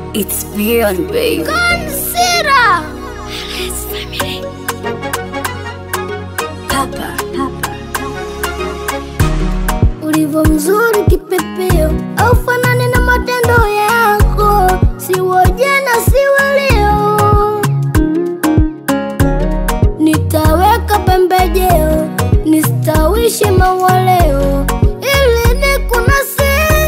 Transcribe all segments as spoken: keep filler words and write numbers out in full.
It's beyond, baby. Consider Alice family. Papa, Papa. Ulivyo mzuri kipepeo, au fanani na matendo yako, siwa jana siwa leo. Nitaweka pembejeo, nistawishi mawaleo, ili nikunase.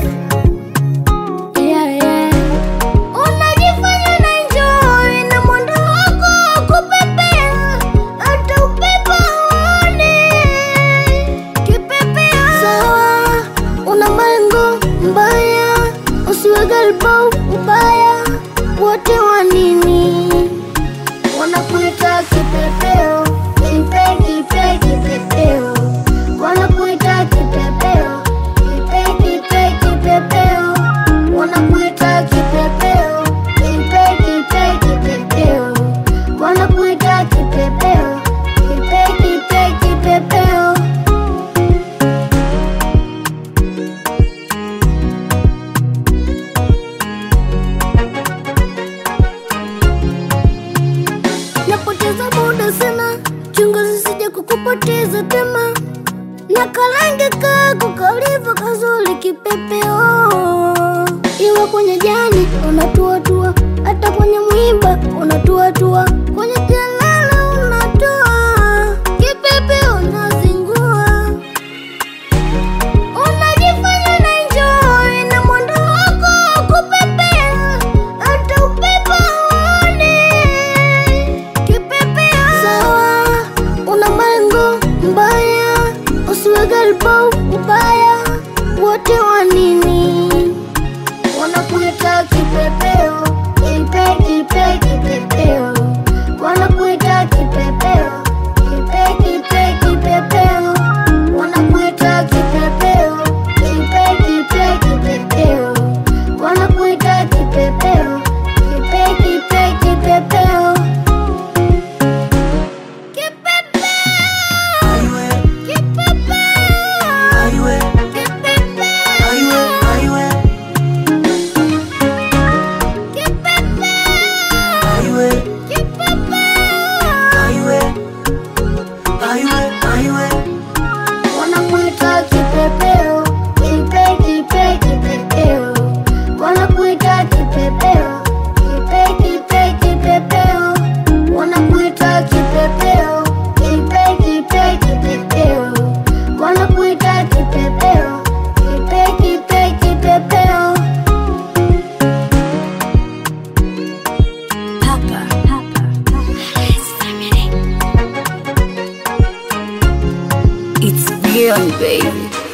Yeah, yeah. Unajifanya na enjoy na mwendo wako kupepea, hata upepo uone. Kipepeo sawa, una malengo mbaya, usiwe galbo ubaya. Wote wanini wanakuita kipepeo, kipe kipe kipepeo. Wanakuita kipepeo, kipe kipe kipepeo. Wanakuita kipepeo, kipe kipe kipepeo. Wanakuita kipepeo, kipe kipe kipepeo. Napoteza muda sana, chunga zisije kukupoteza tema. Na kalange kako kalivo kazuri kipepeo. Iwe kwenye jani unatuatua, hata kwenye mwiba unatuatua, kwenye kelele unatoa. Kipepeo unazingua, unajifanya na enjoy na mwendo wako kupepea, hata upepo uone. Kipepeo sawa, una malengo mbaya, usiwe galbo ubaya. Wote wanini wanakuita kipepeo, kipe kipe kipepeo. Wanakuita kipepeo, kipe kipe kipepeo. Wanakuita kipepeo, kipe kipe kipepeo. Wanakuita kipepeo, kipe kipe kipepeo. Wanakuita kipepeo, kipe kipe kipepeo. Wanakuita kipepeo, kipe kipe kipepeo. Wanakuita kipepeo, kipe kipe kipepeo. Wanakuita kipepeo, kipe kipe kipepeo. Papa, Papa. Alice family. It's beyond, baby.